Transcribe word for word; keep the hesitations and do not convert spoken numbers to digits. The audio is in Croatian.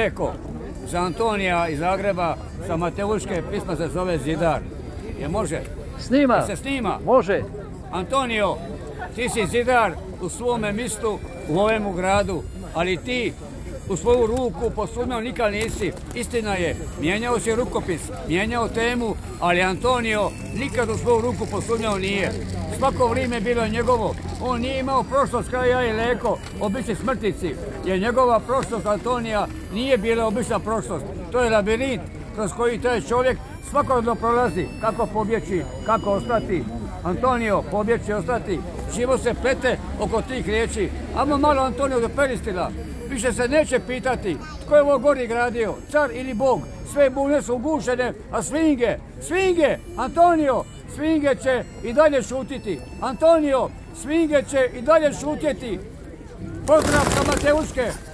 Eko, za Antonija iz Zagreba, sa Mateuške, pisma se zove Zidar. Je može? Snima? Je se snima? Može. Antonio, ti si zidar u svome mistu, u ovemu gradu, ali ti u svoju ruku posumnjao nikad nisi. Istina je, mijenjao si rukopis, mijenjao temu, ali Antonio nikad u svoju ruku posumnjao nije. Svako vrijeme je bilo njegovo. On nije imao prošlost kao ja i Leko, obični smrtnici, jer njegova prošlost Antonija nije bila obična prošlost. To je labirint kroz koji taj čovjek svakodnevno prolazi. Kako pobjeći, kako ostati. Antonio, pobjeći, ostati. Život se plete oko tih riječi. Amo malo Antonio do Peristila. Više se neće pitati tko je ovo gori gradio, car ili bog. Sve bune su ugušene, a svinge, svinge, Antonio, svinge će i dalje šutiti. Antonio, svinge će i dalje šutjeti. Pozdrav sa Mateuške.